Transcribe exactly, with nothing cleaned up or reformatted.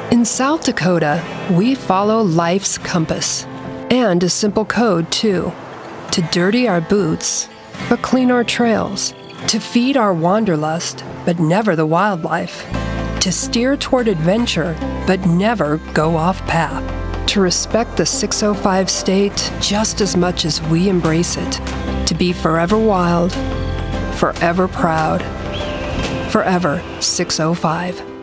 In South Dakota, we follow life's compass, and a simple code too, to dirty our boots, but clean our trails, to feed our wanderlust, but never the wildlife, to steer toward adventure, but never go off path, to respect the six oh five state just as much as we embrace it, to be forever wild, forever proud, forever six oh five.